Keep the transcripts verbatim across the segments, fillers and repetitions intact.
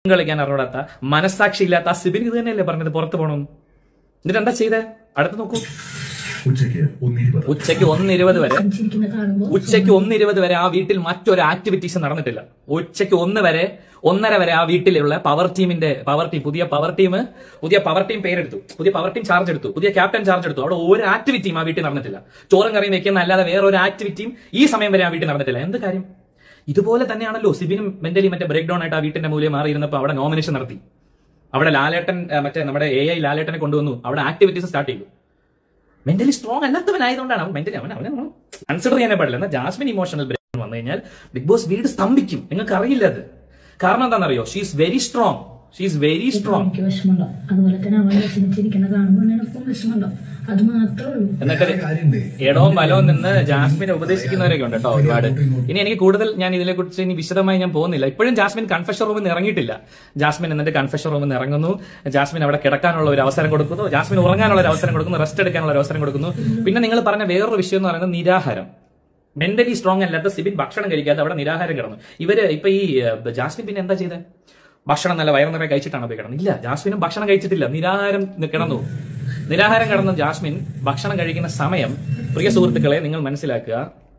കളിക്കാൻ അറിയാത്ത മനസ്സാക്ഷി ഇല്ലാത്ത ആ സിബിൻ ഇത് തന്നെയല്ലേ പറഞ്ഞത് പുറത്ത് പോകണം. എന്നിട്ട് എന്താ ചെയ്തേ? അടുത്ത് നോക്കൂ. ഉച്ചയ്ക്ക് ഒന്നിരുപത് വരെ ഉച്ചയ്ക്ക് ഒന്നിരുപത് വരെ ആ വീട്ടിൽ മറ്റൊരു ആക്ടിവിറ്റീസ് നടന്നിട്ടില്ല. ഉച്ചയ്ക്ക് ഒന്ന് വരെ ഒന്നര വരെ ആ വീട്ടിലുള്ള പവർ ടീമിന്റെ പവർ ടീം പുതിയ പവർ ടീം പുതിയ പവർ ടീം പേരെടുത്തു, പുതിയ പവർ ടീം ചാർജ് എടുത്തു, പുതിയ ക്യാപ്റ്റൻ ചാർജ് എടുത്തു. അവിടെ ഒരു ആക്ടിവിറ്റിയും ആ വീട്ടിൽ നടന്നിട്ടില്ല. ചോറും കറിയും വെക്കുന്ന അല്ലാതെ വേറെ ഒരു ആക്ടിവിറ്റിയും ഈ സമയം വരെ ആ വീട്ടിൽ നടന്നിട്ടില്ല. എന്ത് കാര്യം? ഇതുപോലെ തന്നെയാണല്ലോ സിബിനും മെന്റലി മറ്റേ ബ്രേക്ക് ഡൗൺ ആയിട്ട് ആ വീട്ടിന്റെ മൂല്യം മാറിയിരുന്നപ്പോൾ അവിടെ നോമിനേഷൻ നടത്തി. അവിടെ ലാലേട്ടൻ മറ്റേ നമ്മുടെ എ ഐ ലാലേട്ടനെ കൊണ്ടുവന്നു. അവിടെ ആക്ടിവിറ്റീസ് സ്റ്റാർട്ട് ചെയ്തു. മെന്റലി സ്ട്രോങ് അല്ലാത്തവനായതുകൊണ്ടാണ് അവൻ മെന്റലി അവൻ അവനെ കൺസിഡർ ചെയ്യാനേ പാടില്ല. എന്നാൽ ജാസ്മിൻ ഇമോഷണൽ ബ്രേക്ക് ഡൗൺ വന്നു കഴിഞ്ഞാൽ ബിഗ് ബോസ് വീട് സ്തംഭിക്കും. നിങ്ങൾക്ക് അറിയില്ല അത്. കാരണം എന്താണെന്നറിയോ? She is very strong. She is very strong. അതുപോലെ തന്നെ അവൻ വിഷമിച്ചിരിക്കുന്ന കാണുമ്പോൾ വിഷമമുണ്ടോ? അത് മാത്രമേ ഉള്ളൂ. എന്നിട്ട് എടവും ബലവും നിന്ന് ജാസ്മിനെ ഉപദേശിക്കുന്നവരൊക്കെ ഉണ്ട് കേട്ടോ ഒരുപാട്. ഇനി എനിക്ക് കൂടുതൽ ഞാൻ ഇതിനെ കുറിച്ച് ഇനി വിശദമായി ഞാൻ പോകുന്നില്ല. ഇപ്പോഴും ജാസ്മിൻ കൺഫെഷൻ റൂമിൽ നിന്ന് ഇറങ്ങിയിട്ടില്ല. ജാസ്മിൻ എന്നിട്ട് കൺഫെഷൻ റൂമിൽ നിന്ന് ഇറങ്ങുന്നു. ജാസ്മിൻ അവിടെ കിടക്കാനുള്ള ഒരു അവസരം കൊടുക്കുന്നു. ജാസ്മിൻ ഉറങ്ങാനുള്ള ഒരു അവസരം കൊടുക്കുന്നു. റെസ്റ്റ് എടുക്കാനുള്ള ഒരു അവസരം കൊടുക്കുന്നു. പിന്നെ നിങ്ങൾ പറഞ്ഞ വേറൊരു വിഷയം എന്ന് പറയുന്നത് നിരാഹാരം. മെന്റലി സ്ട്രോങ് അല്ലാത്ത സിബിൻ ഭക്ഷണം കഴിക്കാതെ അവിടെ നിരാഹാരം കിടന്നു. ഇവര് ഇപ്പൊ ഈ ജാസ്മിൻ പിന്നെ എന്താ ചെയ്തത്? ഭക്ഷണം നല്ല വയറു നിറയെ കഴിച്ചിട്ടാണ് പോയി കിടന്നത്? ഇല്ല, ജാസ്മിനും ഭക്ഷണം കഴിച്ചിട്ടില്ല, നിരാഹാരം കിടന്നു. നിരാഹാരം കിടന്ന ജാസ്മിൻ ഭക്ഷണം കഴിക്കുന്ന സമയം, പ്രിയ സുഹൃത്തുക്കളെ നിങ്ങൾ മനസ്സിലാക്കുക,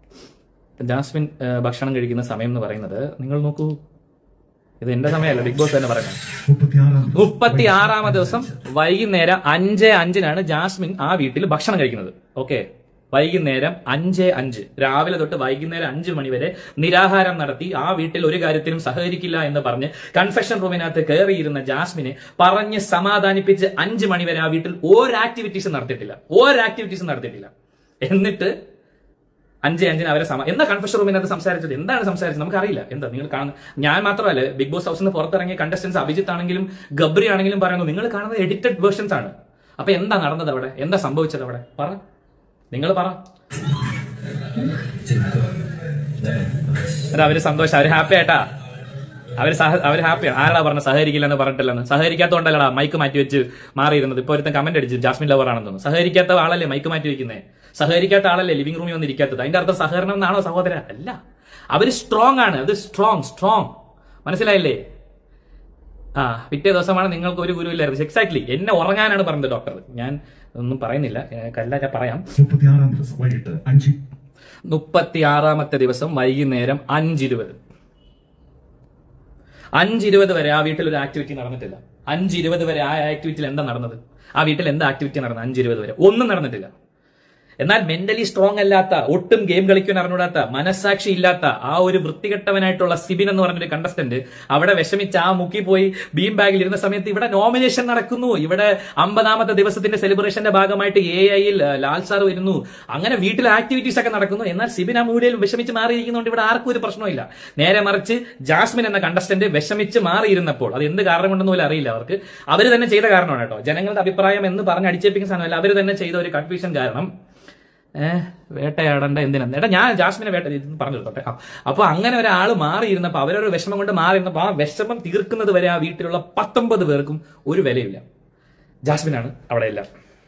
ജാസ്മിൻ ഭക്ഷണം കഴിക്കുന്ന സമയം എന്ന് പറയുന്നത് നിങ്ങൾ നോക്കൂ. ഇത് എന്റെ സമയമല്ല, ബിഗ് ബോസ് തന്നെ പറയുന്നത്. മുപ്പത്തി ആറാമത്തെ ദിവസം വൈകുന്നേരം അഞ്ച് അഞ്ചിനാണ് ജാസ്മിൻ ആ വീട്ടിൽ ഭക്ഷണം കഴിക്കുന്നത്. ഓക്കെ, വൈകുന്നേരം അഞ്ച് അഞ്ച് രാവിലെ തൊട്ട് വൈകുന്നേരം അഞ്ച് മണി വരെ നിരാഹാരം നടത്തി ആ വീട്ടിൽ ഒരു കാര്യത്തിലും സഹകരിക്കില്ല എന്ന് പറഞ്ഞ് കൺഫെഷൻ റൂമിനകത്ത് കയറിയിരുന്ന ജാസ്മിനെ പറഞ്ഞ് സമാധാനിപ്പിച്ച് അഞ്ച് മണി വരെ ആ വീട്ടിൽ ഒരു ആക്ടിവിറ്റീസ് നടത്തിയിട്ടില്ല. ഒരു ആക്ടിവിറ്റീസ് നടത്തിയിട്ടില്ല. എന്നിട്ട് അഞ്ച് അഞ്ചിന് അവരെ സമ എന്താ കൺഫെഷൻ റൂമിനകത്ത് സംസാരിച്ചത്? എന്താണ് സംസാരിച്ചത്? നമുക്കറിയില്ല. എന്താ നിങ്ങൾ കാണുന്നത്? ഞാൻ മാത്രമല്ല, ബിഗ് ബോസ് ഹൗസിൽ നിന്ന് പുറത്തിറങ്ങിയ കണ്ടസ്റ്റൻസ് അഭിജിത്ത് ആണെങ്കിലും ഗബ്രി ആണെങ്കിലും പറയുന്നു നിങ്ങൾ കാണുന്നത് എഡിറ്റഡ് വേർഷൻസ് ആണ്. അപ്പൊ എന്താ നടന്നത് അവിടെ? എന്താ സംഭവിച്ചത് അവിടെ? പറ, നിങ്ങൾ പറ. അവര് സന്തോഷം, അവര് ഹാപ്പി ആയിട്ടാ, അവര് സഹ അവര് ഹാപ്പിയാണ്. ആരാ പറഞ്ഞ സഹകരിക്കില്ല എന്ന് പറഞ്ഞിട്ടില്ലെന്ന്? സഹകരിക്കാത്തതുകൊണ്ടല്ലടാ മൈക്ക് മാറ്റി വെച്ച് മാറിയിരുന്നത്. ഇപ്പൊ ഒരുത്തൻ കമന്റ് അടിച്ചു ജാസ്മിൻ ലവർ ആണെന്ന് തോന്നുന്നു. സഹകരിക്കാത്ത ആളല്ലേ മൈക്ക് മാറ്റി വെക്കുന്നത്? സഹകരിക്കാത്ത ആളല്ലേ ലിവിംഗ് റൂമിൽ വന്നിരിക്കാത്തത്? അതിന്റെ അർത്ഥം സഹകരണം എന്നാണോ സഹോദര? അല്ല, അവര് സ്ട്രോങ് ആണ്. അത് സ്ട്രോങ് സ്ട്രോങ് മനസ്സിലായില്ലേ? ആ പിറ്റേ ദിവസമാണ് നിങ്ങൾക്ക് ഒരു ഗുരു ഇല്ലായിരുന്നു. എക്സാക്ട്ലി എന്നെ ഉറങ്ങാനാണ് പറഞ്ഞത് ഡോക്ടർ. ഞാൻ ഒന്നും പറയുന്നില്ല, കല്ല ഞാൻ പറയാം. മുപ്പത്തി ആറാമത്തെ ദിവസം വൈകുന്നേരം അഞ്ചിരുപത് അഞ്ചിരുപത് വരെ ആ വീട്ടിൽ ഒരു ആക്ടിവിറ്റി നടന്നിട്ടില്ല. അഞ്ചിരുപത് വരെ ആ ആക്ടിവിറ്റിയിൽ എന്താ നടന്നത്? ആ വീട്ടിൽ എന്താ ആക്ടിവിറ്റി നടന്നത്? അഞ്ചിരുപത് വരെ ഒന്നും നടന്നിട്ടില്ല. എന്നാൽ മെന്റലി സ്ട്രോങ് അല്ലാത്ത, ഒട്ടും ഗെയിം കളിക്കാൻ അറിഞ്ഞൂടാത്ത, മനസ്സാക്ഷി ഇല്ലാത്ത ആ ഒരു വൃത്തികെട്ടവനായിട്ടുള്ള സിബിൻ എന്ന് പറഞ്ഞൊരു കണ്ടസ്റ്റന്റ് അവിടെ വിഷമിച്ച് ആ മുക്കി പോയി ബീം ബാഗിൽ ഇരുന്ന സമയത്ത് ഇവിടെ നോമിനേഷൻ നടക്കുന്നു. ഇവിടെ അമ്പതാമത്തെ ദിവസത്തിന്റെ സെലിബ്രേഷന്റെ ഭാഗമായിട്ട് എ ഐയിൽ ലാൽ സാർ വരുന്നു. അങ്ങനെ വീട്ടിലെ ആക്ടിവിറ്റീസ് ഒക്കെ നടക്കുന്നു. എന്നാൽ സിബിൻ ആ മൂലയിൽ വിഷമിച്ച് മാറിയിരിക്കുന്നതുകൊണ്ട് ഇവിടെ ആർക്കും ഒരു പ്രശ്നമില്ല. നേരെ മറിച്ച് ജാസ്മിൻ എന്ന കണ്ടസ്റ്റന്റ് വിഷമിച്ച് മാറിയിരുന്നപ്പോൾ, അത് എന്ത് കാരണം കൊണ്ടെന്ന് പോലും അറിയില്ല അവർക്ക്, അവർ തന്നെ ചെയ്ത കാരണമാണ് കേട്ടോ. ജനങ്ങളുടെ അഭിപ്രായം എന്ന് പറഞ്ഞ് അടിച്ചേപ്പിക്കുന്ന സാധനമല്ല, അവർ തന്നെ ചെയ്ത ഒരു കൺഫ്യൂഷൻ കാരണം ഏഹ് വേട്ടയാടേണ്ട എന്തിനാ ഏട്ടാ, ഞാൻ ജാസ്മിനെ വേട്ട പറഞ്ഞു കൊടുത്തോട്ടെ. അപ്പൊ അങ്ങനെ ഒരാൾ മാറിയിരുന്നപ്പോ, അവരൊരു വിഷമം കൊണ്ട് മാറിയിരുന്നപ്പോ ആ വിഷമം തീർക്കുന്നത് വരെ ആ വീട്ടിലുള്ള പത്തൊമ്പത് പേർക്കും ഒരു വിലയില്ല. ജാസ്മിനാണ് അവിടെ എല്ലാം.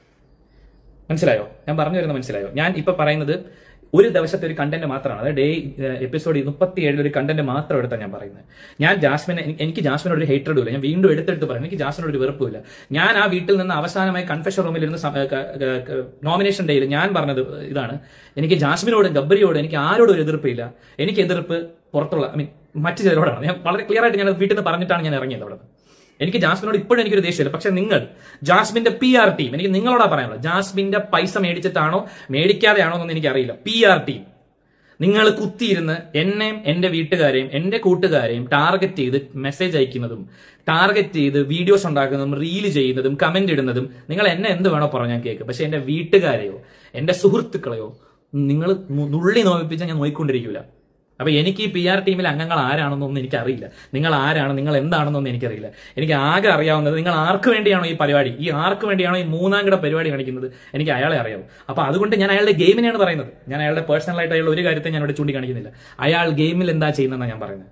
മനസ്സിലായോ? ഞാൻ പറഞ്ഞു വരുന്നത് മനസ്സിലായോ? ഞാൻ ഇപ്പൊ പറയുന്നത് ഒരു ദിവസത്തെ ഒരു കണ്ടന്റ് മാത്രമാണ്. അതായത് ഡേ എപ്പിസോഡ് മുപ്പത്തി ഏഴിൽ ഒരു കണ്ടന്റ് മാത്രം എടുത്താൽ ഞാൻ പറയുന്നത്. ഞാൻ ജാസ്മിനെ, എനിക്ക് ജാസ്മിനോട് ഒരു ഹേറ്റഡും ഇല്ല. ഞാൻ വീണ്ടും എടുത്തെടുത്ത് പറയും, എനിക്ക് ജാസ്മിനോട് ഒരു വെറുപ്പില്ല. ഞാൻ ആ വീട്ടിൽ നിന്ന് അവസാനമായി കൺഫെഷൻ റൂമിൽ ഇരുന്ന് നോമിനേഷൻ ഡേയിൽ ഞാൻ പറഞ്ഞത് ഇതാണ്: എനിക്ക് ജാസ്മിനോടും ഗബ്രിയോടും എനിക്ക് ആരോടും ഒരു എതിർപ്പില്ല. എനിക്ക് എതിർപ്പ് പുറത്തുള്ള ഐ മീൻ മറ്റു ചിലരോടാണ്. ഞാൻ വളരെ ക്ലിയർ ആയിട്ട് ഞാൻ വീട്ടിൽ നിന്ന് പറഞ്ഞിട്ടാണ് ഞാൻ ഇറങ്ങിയത് അവിടെ. എനിക്ക് ജാസ്മിനോട് ഇപ്പോഴും എനിക്കൊരു ദേഷ്യമില്ല. പക്ഷെ നിങ്ങൾ ജാസ്മിന്റെ പി ആർ ടീം, എനിക്ക് നിങ്ങളോടാ പറയാനുള്ളത്, ജാസ്മിന്റെ പൈസ മേടിച്ചിട്ടാണോ മേടിക്കാതെയാണോ എന്നൊന്നും എനിക്കറിയില്ല. പി ആർ ടീം നിങ്ങൾ കുത്തിയിരുന്ന് എന്നെയും എന്റെ വീട്ടുകാരെയും എന്റെ കൂട്ടുകാരെയും ടാർഗറ്റ് ചെയ്ത് മെസ്സേജ് അയക്കുന്നതും ടാർഗറ്റ് ചെയ്ത് വീഡിയോസ് ഉണ്ടാക്കുന്നതും റീല് ചെയ്യുന്നതും കമന്റ് ഇടുന്നതും, നിങ്ങൾ എന്നെ എന്ത് വേണോ പറഞ്ഞാൽ കേൾക്കും. പക്ഷെ എന്റെ വീട്ടുകാരെയോ എന്റെ സുഹൃത്തുക്കളെയോ നിങ്ങൾ നുള്ളി നോവിപ്പിച്ചാൽ ഞാൻ നോയിക്കൊണ്ടിരിക്കില്ല. അപ്പൊ എനിക്ക് ഈ പി ആർ ടീമിലെ അംഗങ്ങൾ ആരാണെന്നൊന്നും എനിക്കറിയില്ല. നിങ്ങൾ ആരാണ്, നിങ്ങൾ എന്താണെന്നൊന്നും എനിക്കറിയില്ല. എനിക്ക് ആകെ അറിയാവുന്നത് നിങ്ങൾ ആർക്ക് വേണ്ടിയാണോ ഈ പരിപാടി, ഈ ആർക്ക് വേണ്ടിയാണോ ഈ മൂന്നാം കിട പരിപാടി കാണിക്കുന്നത്, എനിക്ക് അയാളെ അറിയാവും. അപ്പൊ അതുകൊണ്ട് ഞാൻ അയാളുടെ ഗെയിമിനെയാണ് പറയുന്നത്. ഞാൻ അയാളുടെ പേഴ്സണലായിട്ട് അയാളുടെ ഒരു കാര്യത്തെ ഞാൻ ഇവിടെ ചൂണ്ടിക്കാണിക്കുന്നില്ല. അയാൾ ഗെയിമിൽ എന്താ ചെയ്യുന്നതെന്നാണ് ഞാൻ പറയുന്നത്.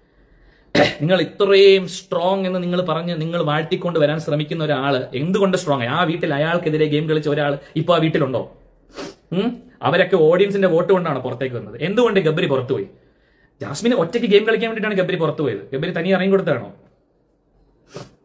നിങ്ങൾ ഇത്രയും സ്ട്രോങ് എന്ന് നിങ്ങൾ പറഞ്ഞ് നിങ്ങൾ വാഴ്ത്തിക്കൊണ്ട് വരാൻ ശ്രമിക്കുന്ന ഒരാള് എന്തുകൊണ്ട് സ്ട്രോങ് ആയി? ആ വീട്ടിൽ അയാൾക്കെതിരെ ഗെയിം കളിച്ച ഒരാൾ ഇപ്പൊ ആ വീട്ടിലുണ്ടോ? ഉം അവരൊക്കെ ഓഡിയൻസിന്റെ വോട്ട് കൊണ്ടാണ് പുറത്തേക്ക് വന്നത്. എന്തുകൊണ്ട് ഗബ്രി പുറത്തുപോയി? ജാസ്മിന് ഒറ്റയ്ക്ക് ഗെയിം കളിക്കാൻ വേണ്ടിയിട്ടാണ് ഗബ്രി പുറത്തുപോയത്. ഗബ്രി തനിയെ ഇറങ്ങി കൊടുത്താണോ?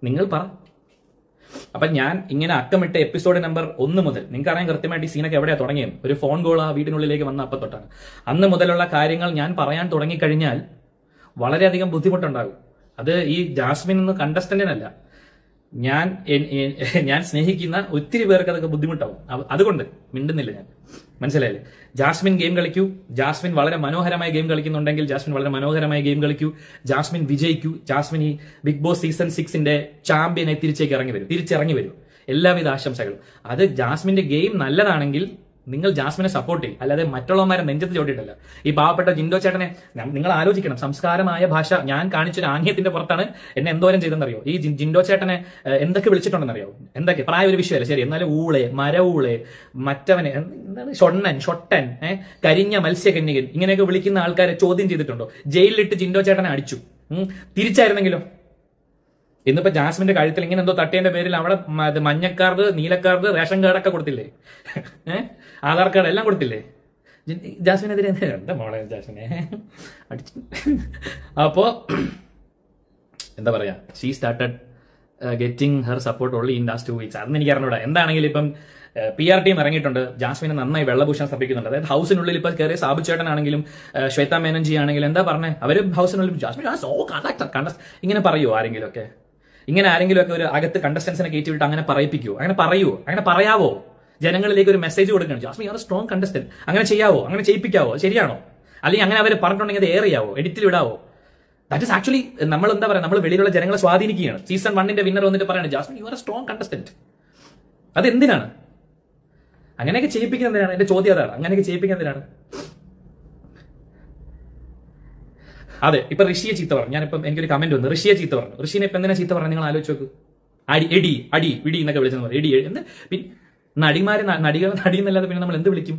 നിങ്ങൾ പറ. അപ്പൊ ഞാൻ ഇങ്ങനെ അക്കമിട്ട് എപ്പിസോഡ് നമ്പർ ഒന്ന് മുതൽ നിങ്ങൾക്ക് അറിയാൻ കൃത്യമായിട്ട് ഈ സീനൊക്കെ എവിടെയാണ് തുടങ്ങിയത്. ഒരു ഫോൺ കോൾ ആ വീടിനുള്ളിലേക്ക് വന്ന അപ്പം തൊട്ടാണ്. അന്ന് മുതലുള്ള കാര്യങ്ങൾ ഞാൻ പറയാൻ തുടങ്ങിക്കഴിഞ്ഞാൽ വളരെയധികം ബുദ്ധിമുട്ടുണ്ടാകും. അത് ഈ ജാസ്മിൻ എന്ന കണ്ടസ്റ്റന്റിനല്ല, ഞാൻ ഞാൻ സ്നേഹിക്കുന്ന ഒത്തിരി പേർക്ക് അതൊക്കെ ബുദ്ധിമുട്ടാവും. അതുകൊണ്ട് മിണ്ടുന്നില്ല ഞാൻ. മനസ്സിലായില്ലേ? ജാസ്മിൻ ഗെയിം കളിക്കൂ. ജാസ്മിൻ വളരെ മനോഹരമായ ഗെയിം കളിക്കുന്നുണ്ടെങ്കിൽ ജാസ്മിൻ വളരെ മനോഹരമായ ഗെയിം കളിക്കൂ. ജാസ്മിൻ വിജയിക്കൂ. ജാസ്മിൻ ഈ ബിഗ് ബോസ് സീസൺ സിക്സിന്റെ ചാമ്പ്യനെ തിരിച്ചേക്ക് ഇറങ്ങി വരും തിരിച്ചിറങ്ങി വരും എല്ലാവിധ ആശംസകളും. അത് ജാസ്മിന്റെ ഗെയിം നല്ലതാണെങ്കിൽ നിങ്ങൾ ജാസ്മിനെ സപ്പോർട്ട് ചെയ്യും, അല്ലാതെ മറ്റുള്ളവന്മാരെ നെഞ്ചത്ത് ചോട്ടിയിട്ടല്ല. ഈ പാവപ്പെട്ട ജിൻഡോ ചേട്ടനെ നിങ്ങൾ ആലോചിക്കണം. സംസ്കാരമായ ഭാഷ ഞാൻ കാണിച്ചൊരു ആംഗ്യത്തിന്റെ പുറത്താണ് എന്നെ എന്തോരം ചെയ്തെന്നറിയോ? ഈ ജിൻഡോ ചേട്ടനെ എന്തൊക്കെ വിളിച്ചിട്ടുണ്ടെന്നറിയോ? എന്തൊക്കെ പ്രായ ഒരു വിഷയമല്ല, ശരി, എന്നാലും ഊളെ, മര ഊളെ, മറ്റവനെ എന്താണ്, ഷൊണ്ണൻ, ഷൊട്ടൻ, ഏഹ് കരിഞ്ഞ മത്സ്യകന്യകൻ, ഇങ്ങനെയൊക്കെ വിളിക്കുന്ന ആൾക്കാരെ ചോദ്യം ചെയ്തിട്ടുണ്ടോ? ജയിലിലിട്ട് ജിൻഡോ ചേട്ടനെ അടിച്ചു. തിരിച്ചായിരുന്നെങ്കിലോ? ഇന്നിപ്പോ ജാസ്മിന്റെ കഴുത്തിൽ ഇങ്ങനെ എന്തോ തട്ടിയതിന്റെ പേരിൽ അവിടെ മഞ്ഞക്കാർഡ്, നീലക്കാർഡ്, റേഷൻ കാർഡൊക്കെ കൊടുത്തില്ലേ? ഏഹ് ആധാർ കാർഡ് എല്ലാം കൊടുത്തില്ലേ? ജാസ്മിനെതിരെ എന്താ മോളെ ജാസ്മിനെ അടിച്ചു. അപ്പോ എന്താ പറയാ, she started getting her support only in last two weeks. അതെന്ന് എനിക്ക് അറിഞ്ഞൂടാ. എന്താണെങ്കിലും ഇപ്പം പി ആർ ടീം ഇറങ്ങിയിട്ടുണ്ട്. ജാസ്മിനെ നന്നായി വെള്ളഭൂഷണം സ്ഥാപിക്കുന്നുണ്ട്. അതായത് ഹൗസിനുള്ളിൽ ഇപ്പൊ കയറിയ സാബു ചേട്ടനാണെങ്കിലും ശ്വേത മേനൻജി ആണെങ്കിലും എന്താ പറഞ്ഞേ, അവര് ഹൗസിനുള്ളിൽ ജാസ്മിൻ ഇങ്ങനെ പറയുമോ? ആരെങ്കിലും ഒക്കെ ഇങ്ങനെ ആരെങ്കിലും ഒക്കെ ഒരു അകത്ത് കണ്ടസ്റ്റൻസിനെ കയറ്റി വിട്ട് അങ്ങനെ പറയിപ്പിക്കുവോ? അങ്ങനെ പറയുവോ? അങ്ങനെ പറയാവോ? ജനങ്ങളിലേക്ക് ഒരു മെസ്സേജ് കൊടുക്കണം, ജാസ്മിൻ യാർ സ്ട്രോങ് കണ്ടസ്റ്റന്റ്. അങ്ങനെ ചെയ്യാവോ? അങ്ങനെ ചെയ്യിപ്പിക്കാവോ? ശരിയാണോ? അല്ലെങ്കിൽ അങ്ങനെ അവർ പറഞ്ഞിട്ടുണ്ടെങ്കിൽ അത് ഏറിയാവോ? എഡിറ്റിൽ വിടാവോ? ദാറ്റ് ഇസ് ആക്ച്വലി നമ്മൾ എന്താ പറയുക, നമ്മൾ വെളിയിലുള്ള ജനങ്ങളെ സ്വാധീനിക്കുകയാണ്. സീസൺ വണ്ണിന്റെ വിന്നർ വന്നിട്ട് പറയാണ് Jasmin you are a strong contestant. അതെന്തിനാണ് അങ്ങനെയൊക്കെ ചെയ്യിപ്പിക്കുന്നതിനാണ്? എന്റെ ചോദ്യം അതാണ്. അങ്ങനെയൊക്കെ ചെയ്യിപ്പിക്കുന്നതിനാണ്? അതെ, ഇപ്പൊ ഋഷിയെ ചീത്ത പറഞ്ഞു. ഞാനിപ്പം എനിക്കൊരു കമന്റ് വന്നു, ഋഷിയെ ചീത്ത പറഞ്ഞു. ഋഷിനെ ഇപ്പൊ എന്തിനാ ചീത്ത പറഞ്ഞു? നിങ്ങൾ ആലോചിച്ച് നോക്ക്. അടി എടി അടി വിടി എന്നൊക്കെ വിളിച്ചെന്ന് പറയും. എടി എന്ത് പിന്നെ നടിമാര് നടികൾ നടി എന്നല്ലാതെ പിന്നെ നമ്മൾ എന്ത് വിളിക്കും?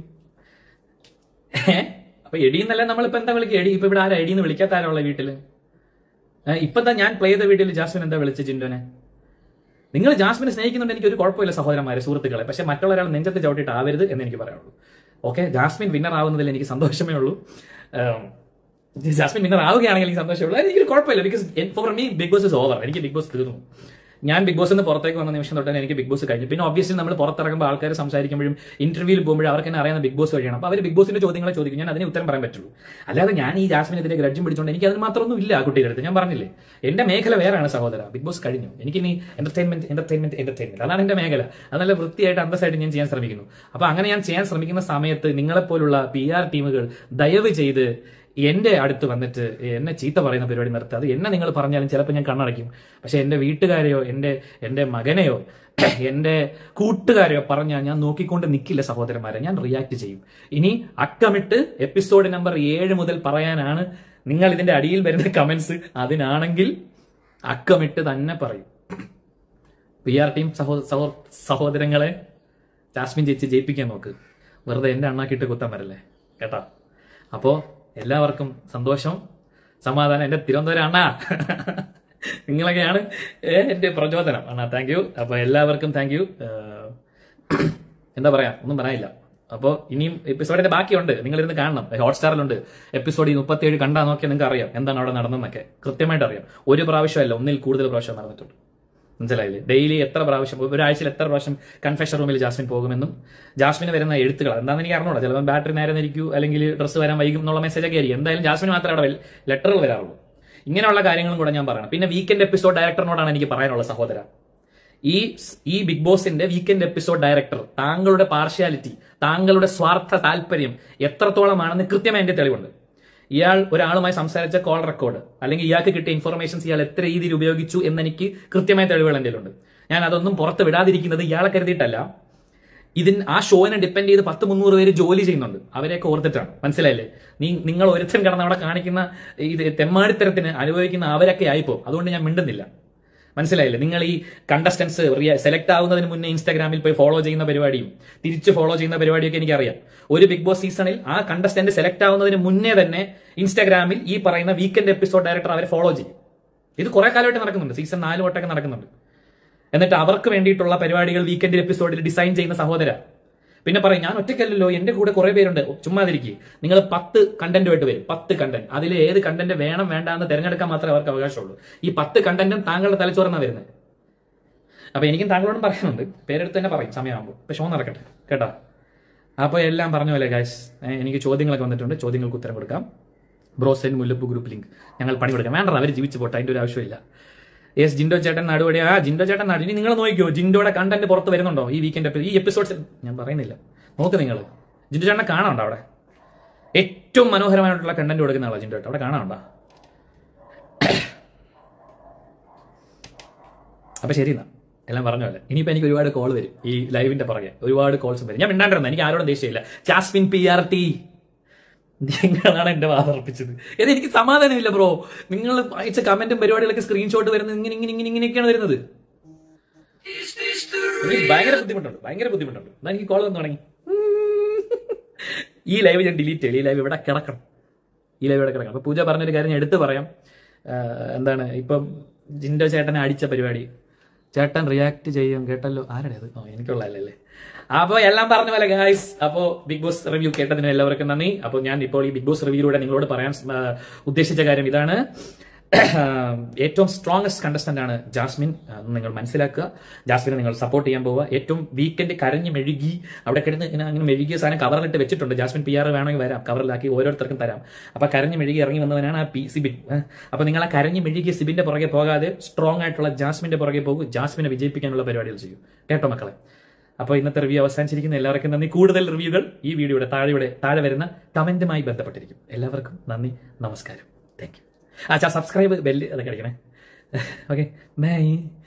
ഏഹ് അപ്പൊ എടി എന്നല്ല നമ്മളിപ്പോ എന്താ വിളിക്കുക? എടി ഇപ്പൊ ഇവിടെ ആരാ എടി എന്ന് വിളിക്കാത്ത ആരുള്ള വീട്ടില്? ഇപ്പൊ എന്താ ഞാൻ പ്ലേ ചെയ്ത വീട്ടിൽ ജാസ്മിൻ എന്താ വിളിച്ച ജിൻഡോനെ? നിങ്ങൾ ജാസ്മിനെ സ്നേഹിക്കുന്നുണ്ട്, എനിക്ക് ഒരു കുഴപ്പമില്ല സഹോദരന്മാരെ, സുഹൃത്തുക്കളെ. പക്ഷെ മറ്റുള്ള ഒരാൾ നെഞ്ചത്ത് ചവിട്ടിയിട്ട് ആവരുത് എന്ന് എനിക്ക് പറയാനുള്ളൂ. ഓക്കെ, ജാസ്മിൻ വിന്നർ ആവുന്നതിൽ എനിക്ക് സന്തോഷമേ ഉള്ളൂ. ജാസ്മിൻ വിന്നർ ആവുകയാണെങ്കിൽ എനിക്ക് സന്തോഷമുള്ളൂ. എനിക്കൊരു കുഴപ്പമില്ല. Because for me Big Boss is over. എനിക്ക് ബിഗ് ബോസ് തീർന്നു. ഞാൻ ബിഗ് ബോസിൽ നിന്ന് പുറത്തേക്ക് വന്ന നിമിഷം തൊട്ട് എനിക്ക് ബിഗ് ബോസ് കഴിഞ്ഞു. പിന്നെ ഒബ്വിയസ്ലി നമ്മൾ പുറത്തിറങ്ങുമ്പോൾ ആൾക്കാർ സംസാരിക്കുമ്പോഴും ഇന്റർവ്യൂവിൽ പോകുമ്പോഴും അവർക്ക് തന്നെ അറിയുന്ന ബിഗ് ബോസ് വഴിയാണ്. അപ്പോൾ അവർ ബിഗ് ബോസിന്റെ ചോദ്യങ്ങളെ ചോദിക്കും, ഞാൻ അതിന് ഉത്തരം പറയാൻ പറ്റുള്ളൂ. അല്ലാതെ ഞാൻ ഈ ജാസ്മിനെതിരെ ഗ്രഡ്ജും പിടിച്ചുകൊണ്ട് എനിക്ക് അതിന് മാത്രമൊന്നും ഇല്ല. കുട്ടികളുടെ അടുത്ത് ഞാൻ പറഞ്ഞില്ലേ, എന്റെ മേഖല വേറെയാണ് സഹോദര. ബിഗ് ബോസ് കഴിഞ്ഞു. എനിക്കിനി എന്റർടൈൻമെന്റ് എന്റർടൈൻമെന്റ് എന്റർടൈൻമെന്റ് അതാണ് എന്റെ മേഖല. അത് നല്ല വൃത്തിയായിട്ട് അന്തസ്സായിട്ട് ഞാൻ ചെയ്യാൻ ശ്രമിക്കുന്നു. അപ്പൊ അങ്ങനെ ഞാൻ ചെയ്യാൻ ശ്രമിക്കുന്ന സമയത്ത് നിങ്ങളെപ്പോലുള്ള പി ആർ ടീമുകൾ ദയവ് ചെയ്ത് എന്റെ അടുത്ത് വന്നിട്ട് എന്നെ ചീത്ത പറയുന്ന പരിപാടി നിർത്തുക. അത് എന്നെ നിങ്ങൾ പറഞ്ഞാലും ചിലപ്പോൾ ഞാൻ കണ്ണടയ്ക്കും. പക്ഷെ എന്റെ വീട്ടുകാരെയോ എന്റെ എന്റെ മകനെയോ എന്റെ കൂട്ടുകാരെയോ പറഞ്ഞാൽ ഞാൻ നോക്കിക്കൊണ്ട് നിൽക്കില്ല സഹോദരന്മാരെ, ഞാൻ റിയാക്ട് ചെയ്യും. ഇനി അക്കമിട്ട് എപ്പിസോഡ് നമ്പർ ഏഴ് മുതൽ പറയാനാണ് നിങ്ങൾ ഇതിന്റെ അടിയിൽ വരുന്ന കമന്റ്സ്. അതിനാണെങ്കിൽ അക്കമിട്ട് തന്നെ പറയും. പി ആർ ടീം സഹോ സഹോ സഹോദരങ്ങളെ ജാസ്മിൻ ചേച്ചി ജയിപ്പിക്കാൻ നോക്ക്. വെറുതെ എന്റെ അണ്ണാക്കിട്ട് കുത്താൻ വരല്ലേ കേട്ടോ. അപ്പോ എല്ലാവർക്കും സന്തോഷം, സമാധാനം. എന്റെ തിരുവനന്തപുരം അണ്ണാ, നിങ്ങളൊക്കെയാണ് എന്റെ പ്രചോദനം അണ്ണാ. Thank you. അപ്പൊ എല്ലാവർക്കും താങ്ക് യു. എന്താ പറയാ, ഒന്നും പറയാനില്ല. അപ്പോൾ ഇനിയും എപ്പിസോഡിന്റെ ബാക്കിയുണ്ട്, നിങ്ങൾ ഇരുന്ന് കാണണം. ഹോട്ട്സ്റ്റാറിലുണ്ട് എപ്പിസോഡ്. ഈ മുപ്പത്തിയേഴ് കണ്ടാ നോക്കിയാൽ നിങ്ങൾക്ക് അറിയാം എന്താണ് അവിടെ നടന്നതെന്നൊക്കെ കൃത്യമായിട്ട് അറിയാം. ഒരു പ്രാവശ്യമല്ല, ഒന്നിൽ കൂടുതൽ പ്രാവശ്യം നടന്നിട്ടുണ്ട്. മനസ്സിലായില്ലേ? ഡെയിലി എത്ര പ്രാവശ്യം, ഒരാഴ്ചയിൽ എത്ര പ്രാവശ്യം കൺഫെഷൻ റൂമിൽ ജാസ്മിൻ പോകുമെന്നും ജാസ്മിന് വരുന്ന എഴുത്തുകൾ എന്താണെന്ന് എനിക്ക് അറിഞ്ഞൂടാ. ചിലപ്പോൾ ബാറ്ററി നേരെ നിൽക്കൂ, അല്ലെങ്കിൽ ഡ്രസ്സ് വരാൻ വൈകും എന്നുള്ള മെസ്സേജ് ഒക്കെ ആയിരിക്കും. എന്തായാലും ജാസ്മിന് മാത്രമേ അവിടെ ലെറ്ററുകൾ വരാറുള്ളൂ. ഇങ്ങനെയുള്ള കാര്യങ്ങളും കൂടെ ഞാൻ പറയണം. പിന്നെ വീക്കെൻഡ് എപ്പിസോഡ് ഡയറക്ടറിനോടാണ് എനിക്ക് പറയാനുള്ള സഹോദര, ഈ ഈ ബിഗ് ബോസിന്റെ വീക്കെൻഡ് എപ്പിസോഡ് ഡയറക്ടർ താങ്കളുടെ പാർഷ്യാലിറ്റി, താങ്കളുടെ സ്വാർത്ഥ താല്പര്യം എത്രത്തോളമാണെന്ന് കൃത്യമായി എന്റെ തെളിവുണ്ട്. ഇയാൾ ഒരാളുമായി സംസാരിച്ച കോൾ റെക്കോർഡ് അല്ലെങ്കിൽ ഇയാൾക്ക് കിട്ടിയ ഇൻഫർമേഷൻസ് ഇയാൾ എത്ര രീതിയിൽ ഉപയോഗിച്ചു എന്നെനിക്ക് കൃത്യമായ തെളിവുകൾ എന്റെ ഉണ്ട്. ഞാൻ അതൊന്നും പുറത്ത് വിടാതിരിക്കുന്നത് ഇയാളെ കരുതിയിട്ടല്ല. ഇതിന് ആ ഷോനെ ഡിപ്പെൻഡ് ചെയ്ത് പത്ത് മുന്നൂറ് പേര് ജോലി ചെയ്യുന്നുണ്ട്, അവരെയൊക്കെ ഓർത്തിട്ടാണ്. മനസ്സിലായില്ലേ? നീ നിങ്ങൾ ഒരുത്തൻ കിടന്ന് അവിടെ കാണിക്കുന്ന ഇത് തെമ്മാടിത്തരത്തിന് അനുഭവിക്കുന്ന അവരൊക്കെ ആയിപ്പോ. അതുകൊണ്ട് ഞാൻ മിണ്ടുന്നില്ല. മനസ്സിലായില്ലേ? നിങ്ങൾ ഈ കണ്ടസ്റ്റൻസ് സെലക്ട് ആവുന്നതിന് മുന്നേ ഇൻസ്റ്റാഗ്രാമിൽ പോയി ഫോളോ ചെയ്യുന്ന പരിപാടിയും തിരിച്ച് ഫോളോ ചെയ്യുന്ന പരിപാടിയൊക്കെ എനിക്കറിയാം. ഒരു ബിഗ് ബോസ് സീസണിൽ ആ കണ്ടസ്റ്റന്റ് സെലക്ട് ആവുന്നതിന് മുന്നേ തന്നെ ഇൻസ്റ്റാഗ്രാമിൽ ഈ പറയുന്ന വീക്കെൻഡ് എപ്പിസോഡ് ഡയറക്ടർ അവരെ ഫോളോ ചെയ്യും. ഇത് കുറെ കാലമായിട്ട് നടക്കുന്നുണ്ട്. സീസൺ നാല് തൊട്ടൊക്കെ നടക്കുന്നുണ്ട്. എന്നിട്ട് അവർക്ക് വേണ്ടിയിട്ടുള്ള പരിപാടികൾ വീക്കെൻഡ് എപ്പിസോഡിൽ ഡിസൈൻ ചെയ്യുന്ന സഹോദര. പിന്നെ പറയും ഞാൻ ഒറ്റയ്ക്കല്ലല്ലോ, എന്റെ കൂടെ കുറെ പേരുണ്ട്. ചുമ്മാതിരിക്കും. നിങ്ങൾ പത്ത് കണ്ടന്റുമായിട്ട് വരും. പത്ത് കണ്ടന്റ്. അതിൽ ഏത് കണ്ടന്റ് വേണം വേണ്ട എന്ന് തിരഞ്ഞെടുക്കാൻ മാത്രമേ അവർക്ക് അവകാശമുള്ളൂ. ഈ പത്ത് കണ്ടന്റും താങ്കളുടെ തലച്ചോറിനാണ് വരുന്നത്. അപ്പൊ എനിക്കും താങ്കളോടും പറയുന്നുണ്ട്, പേരെടുത്ത് തന്നെ പറയും സമയമാകുമ്പോൾ. ഇപ്പൊ ഷോ നടക്കട്ടെ കേട്ടോ. അപ്പോൾ എല്ലാം പറഞ്ഞ പോലെ ഗൈസ്, എനിക്ക് ചോദ്യങ്ങളൊക്കെ വന്നിട്ടുണ്ട്, ചോദ്യങ്ങൾക്ക് ഉത്തരം കൊടുക്കാം. ബ്രോസെൻ മുല്ലപ്പൂ ഗ്രൂപ്പ് ലിങ്ക് ഞങ്ങൾ പണി കൊടുക്കാം. വേണ്ട, അവർ ജീവിച്ചു പോട്ടെ, അതിന്റെ ഒരു ആവശ്യമില്ല. യെസ്, ജിൻഡോ ചേട്ടൻ നാടുപടി. ആ ജിൻഡോ ചേട്ടൻ നാട്. ഇനി നിങ്ങൾ നോക്കിയോ ജിൻഡോയുടെ കണ്ടന്റ് പുറത്ത് വരുന്നുണ്ടോ ഈ വീക്കെൻഡ്? ഈ എപ്പിസോഡ്സ് ഞാൻ പറയുന്നില്ല, നോക്ക് നിങ്ങൾ. ജിൻഡോ ചേട്ടനെ കാണാനുണ്ടോ അവിടെ? ഏറ്റവും മനോഹരമായിട്ടുള്ള കണ്ടന്റ് കൊടുക്കുന്ന ആളാണ് ജിൻഡോ ചേട്ടൻ. അവിടെ കാണാനുണ്ടോ? അപ്പൊ ശരി എന്നാ, എല്ലാം പറഞ്ഞ പോലെ. ഇനിയിപ്പോൾ എനിക്ക് ഒരുപാട് കോൾ വരും ഈ ലൈവിന്റെ പുറകെ, ഒരുപാട് കോൾസും വരും. ഞാൻ മിണ്ടാണ്ടിരുന്ന, എനിക്ക് ആരോടും ദേഷ്യമില്ല. ജാസ്മിൻ പി ആർ ടി നിങ്ങളാണ് എന്റെ വാദർപ്പിച്ചത്. ഇത് എനിക്ക് സമാധാനമില്ല ബ്രോ. നിങ്ങൾ അയച്ച കമന്റും പരിപാടികളൊക്കെ സ്ക്രീൻഷോട്ട് വരുന്നത് ഇങ്ങനെ ഇങ്ങനെ ഇങ്ങനെ ഇങ്ങനെയൊക്കെയാണ് വരുന്നത്. എനിക്ക് ഭയങ്കര ബുദ്ധിമുട്ടുണ്ട്, ഭയങ്കര ബുദ്ധിമുട്ടുണ്ട്. എന്നാൽ എനിക്ക് കോൾ വന്നു തുടങ്ങി. ഈ ലൈവ് ഞാൻ ഡിലീറ്റ് ചെയ്യും. ഈ ലൈവ് ഇവിടെ കിടക്കണം, ഈ ലൈവ് ഇവിടെ കിടക്കണം. അപ്പൊ പൂജ പറഞ്ഞൊരു കാര്യം ഞാൻ എടുത്തു പറയാം. എന്താണ് ഇപ്പം ജിൻഡോ ചേട്ടനെ അടിച്ച പരിപാടി, ചേട്ടൻ റിയാക്ട് ചെയ്യും കേട്ടല്ലോ. ആരുടെ അത്? ഓ, എനിക്കുള്ളതല്ലേ. അപ്പോൾ എല്ലാം പറഞ്ഞ പോലെ ഗായ്സ്, അപ്പോൾ ബിഗ് ബോസ് റിവ്യൂ കേട്ടതിന് എല്ലാവർക്കും നന്ദി. അപ്പോൾ ഞാൻ ഇപ്പോൾ ഈ ബിഗ് ബോസ് റിവ്യൂയിലൂടെ നിങ്ങളോട് പറയാൻ ഉദ്ദേശിച്ച കാര്യം ഇതാണ്. ഏറ്റവും സ്ട്രോങ്സ്റ്റ് കണ്ടസ്റ്റന്റ് ആണ് ജാസ്മിൻ, നിങ്ങൾ മനസ്സിലാക്കുക. ജാസ്മിനെ നിങ്ങൾ സപ്പോർട്ട് ചെയ്യാൻ പോവുക. ഏറ്റവും വീക്കെൻഡ് കരഞ്ഞ് മെഴുകി അവിടെ കിടന്ന് ഇങ്ങനെ അങ്ങനെ മെഴുകിയ സാധനം കവറിലിട്ട് വെച്ചിട്ടുണ്ട്. ജാസ്മിൻ പി ആർ വേണമെങ്കിൽ വരാം, കവറിലാക്കി ഓരോരുത്തർക്കും തരാം. അപ്പൊ കരഞ്ഞ് മെഴുകി ഇറങ്ങി വന്നവനാണ് ആ പി സിബിൻ. അപ്പൊ നിങ്ങൾ ആ കരഞ്ഞ് മെഴുകിയ സിബിന്റെ പുറകെ പോകാതെ സ്ട്രോങ് ആയിട്ടുള്ള ജാസ്മിന്റെ പുറകെ പോകും. ജാസ്മിനെ വിജയിപ്പിക്കാനുള്ള പരിപാടികൾ ചെയ്യും കേട്ടോ മക്കളെ. അപ്പോൾ ഇന്നത്തെ റിവ്യൂ അവസാനിച്ചിരിക്കുന്ന എല്ലാവർക്കും നന്ദി. കൂടുതൽ റിവ്യൂകൾ ഈ വീഡിയോയുടെ താഴെയുടെ താഴെ വരുന്ന കമന്റുമായി ബന്ധപ്പെട്ടിരിക്കും. എല്ലാവർക്കും നന്ദി, നമസ്കാരം, താങ്ക് യു. അച്ഛാ സബ്സ്ക്രൈബ് ബെല്ല് അതൊക്കെ അടിക്കണേ. Okay, by.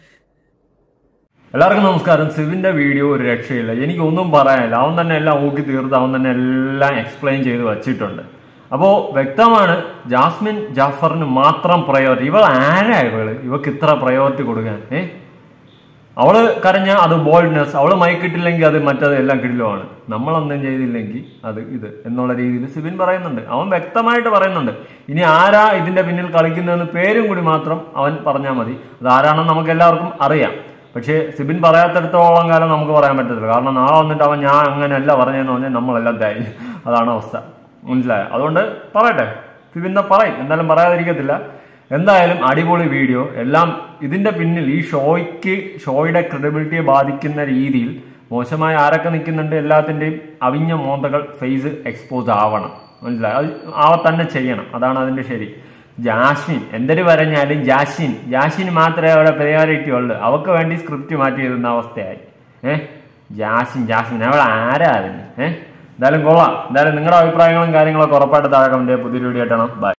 എല്ലാവർക്കും നമസ്കാരം. സിബിന്റെ വീഡിയോ ഒരു രക്ഷയില്ല, എനിക്കൊന്നും പറയാനില്ല. അവൻ തന്നെ എല്ലാം ഊക്കി തീർത്ത് അവൻ തന്നെ എല്ലാം എക്സ്പ്ലെയിൻ ചെയ്ത് വച്ചിട്ടുണ്ട്. അപ്പോൾ വ്യക്തമാണ് ജാസ്മിൻ ജാഫറിന് മാത്രം പ്രയോറിറ്റി. ഇവൾ ആരാ ഇവള്? ഇവക്ക് ഇത്ര പ്രയോറിറ്റി കൊടുക്കാൻ? ഏ അവള് കരഞ്ഞ അത് ബോൾഡ്നെസ്, അവള് മൈക്കിട്ടില്ലെങ്കിൽ അത് മറ്റത് എല്ലാം കിടിലുമാണ്. നമ്മളൊന്നും ചെയ്തില്ലെങ്കിൽ അത് ഇത് എന്നുള്ള രീതിയിൽ സിബിൻ പറയുന്നുണ്ട്. അവൻ വ്യക്തമായിട്ട് പറയുന്നുണ്ട്. ഇനി ആരാ ഇതിന്റെ പിന്നിൽ കളിക്കുന്നതെന്ന് പേരും കൂടി മാത്രം അവൻ പറഞ്ഞാൽ മതി. അത് ആരാണെന്ന് നമുക്ക് എല്ലാവർക്കും അറിയാം. പക്ഷേ സിബിൻ പറയാത്തടത്തോളം കാലം നമുക്ക് പറയാൻ പറ്റത്തില്ല. കാരണം നാളെ വന്നിട്ട് അവൻ ഞാൻ അങ്ങനെയല്ല പറഞ്ഞതെന്ന് പറഞ്ഞാൽ നമ്മളെല്ലാം തൈ. അതാണ് അവസ്ഥ, മനസ്സിലായോ? അതുകൊണ്ട് പറയട്ടെ, സിബിൻ പറയും, എന്തായാലും പറയാതിരിക്കത്തില്ല. എന്തായാലും അടിപൊളി വീഡിയോ. എല്ലാം ഇതിന്റെ പിന്നിൽ ഈ ഷോയ്ക്ക് ഷോയുടെ ക്രെഡിബിലിറ്റിയെ ബാധിക്കുന്ന രീതിയിൽ മോശമായ ആരൊക്കെ നിൽക്കുന്നുണ്ട് എല്ലാത്തിന്റെയും അവിഞ്ഞ മോന്തകൾ ഫേസ് എക്സ്പോസ് ആവണം, മനസ്സിലായി? അത് ആവ തന്നെ ചെയ്യണം, അതാണ് അതിന്റെ ശരി. ജാസ്മിൻ എന്തൊരു പറഞ്ഞാലും ജാസ്മിൻ ജാസ്മിന് മാത്രമേ അവിടെ പ്രയോറിറ്റി ഉള്ളൂ. അവർക്ക് വേണ്ടി സ്ക്രിപ്റ്റ് മാറ്റി എഴുതുന്ന അവസ്ഥയായി. ഏഹ് ജാസ്മിൻ ജാസ്മിൻ അവൾ ആരാ അതിന്? ഏഹ് എന്തായാലും കൊള്ളാം. എന്തായാലും നിങ്ങളുടെ അഭിപ്രായങ്ങളും കാര്യങ്ങളൊക്കെ ഉറപ്പായിട്ട് താഴെ കമന്റ്. പുതിയൊരു വീഡിയോ ആയിട്ടാണ്. ബൈ.